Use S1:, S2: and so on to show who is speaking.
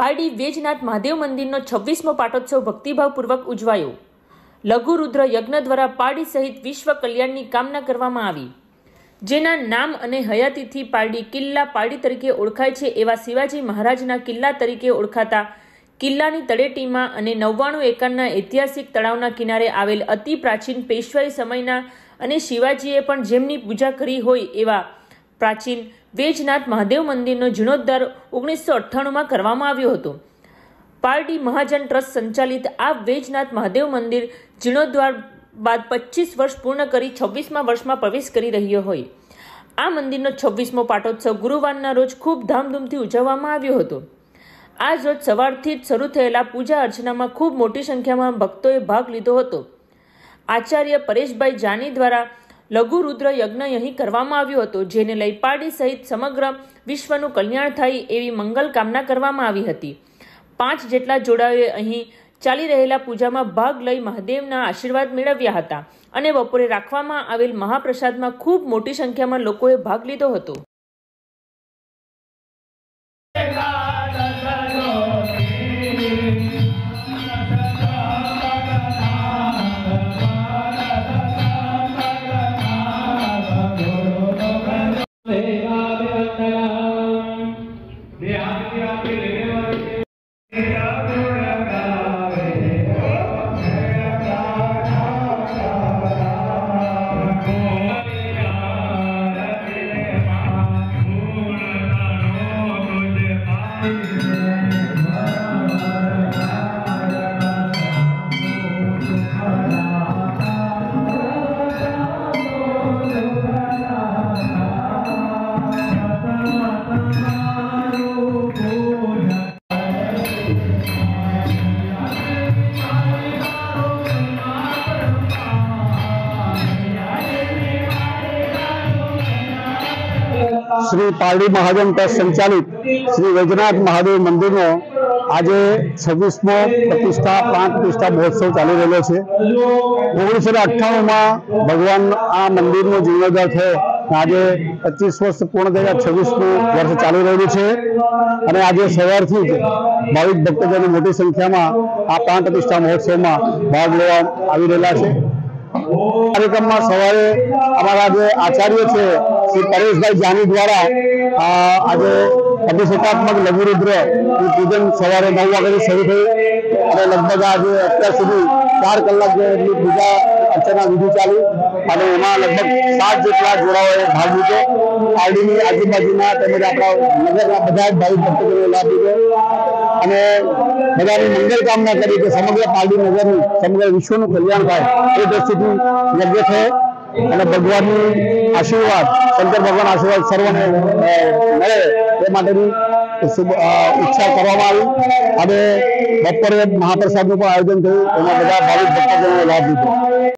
S1: પારડી વેજનાથ મહાદેવ મંદિરનો 26મો પાટોત્સવ ભક્તિભાવપૂર્વક ઉજવાયો। લઘુ રુદ્ર યજ્ઞ દ્વારા પારડી સહિત વિશ્વ કલ્યાણની કામના કરવામાં આવી, જેના નામ અને હયાતીથી પારડી કિલ્લા પારડી તરીકે ઓળખાય છે। એવા શિવાજી મહારાજના કિલ્લા તરીકે ઓળખાતા કિલ્લાની તળેટીમાં અને 99 એકરના ઐતિહાસિક તળાવના કિનારે આવેલ અતિ પ્રાચીન પેશવાઈ સમયના અને શિવાજીએ પણ જેમની પૂજા કરી હોય એવા પ્રાચીન વેજનાથ મહાદેવ મંદિરનો જીર્ણોદ્ધાર 1998માં કરવામાં આવ્યો હતો। પારડી મહાજન ટ્રસ્ટ સંચાલિત આ વેજનાથ મહાદેવ મંદિર જીર્ણોદ્ધાર બાદ 25 વર્ષ પૂર્ણ કરી 26મા વર્ષમાં પ્રવેશ કરી રહ્યો હોય। આ મંદિરનો 26મો પાટોત્સવ ગુરુવારના રોજ ખૂબ ધામધૂમથી ઉજવવામાં આવ્યો હતો। આજ રોજ સવારથી જ શરૂ થયેલા પૂજા અર્ચનામાં ખૂબ મોટી સંખ્યામાં ભક્તોએ ભાગ લીધો હતો। આચાર્ય પરેશભાઈ જાની દ્વારા લઘુ રુદ્ર યજ્ઞ અહીં કરવામાં આવ્યો હતો, જેને લઈ પારડી સહિત સમગ્ર વિશ્વનું કલ્યાણ થાય એવી મંગલ કામના કરવામાં આવી હતી। 5 જેટલા જોડાઓએ અહીં ચાલી રહેલા પૂજામાં ભાગ લઈ મહાદેવના આશીર્વાદ મેળવ્યા હતા અને બપોરે રાખવામાં આવેલ મહાપ્રસાદમાં ખૂબ મોટી સંખ્યામાં લોકોએ ભાગ લીધો હતો।
S2: श्री पारडी महाजन ट्रस्ट संचालित श्री वैजनाथ महादेव मंदिर नो आज 26मो प्रतिष्ठा प्राण प्रतिष्ठा महोत्सव चाली रह्यो छे। 1998 में भगवान आ मंदिर नो जीर्णोद्धार थयो। आज 25 वर्ष पूर्ण थया 26मो वर्ष चाली रह्યું છે અને આજે સવારથી જ ભાવિક ભક્તજનો મોટી સંખ્યામાં આ પ્રાણ પ્રતિષ્ઠા મહોત્સવમાં ભાગ લેવા આવી રહેલા છે। कार्यक्रम में सवारे अमरा जो आचार्य है श्री परेशभाई जानी द्वारा आज अभिषेकात्मक लघु रुद्र पूजन सवारे 9 वागे शुरू थी और लगभग आज अत्यार सुधी 4 कलाक जेटली पूजा अर्चना विधि चाली और एमां लगभग 7 जेटला जोड़ाओए भाग लीधो। पारडीनी आजूबाजूना तेमज आपणा नगरना बधा ज भाविक भक्तोए लाभ लीधो અને બધાની મંગલ કામના કરી કે સમગ્ર પારડી નગરનું સમગ્ર વિશ્વનું કલ્યાણ થાય એ દ્રષ્ટિથી યજ્ઞ છે અને ભગવાનની આશીર્વાદ શંકર ભગવાન આશીર્વાદ સર્વને મળે એ માટેની ઈચ્છા કરવામાં આવી અને બપોરે મહાપ્રસાદનું પણ આયોજન થયું, એમાં બધા ભાવિક ભક્તોએ લાભ લીધો।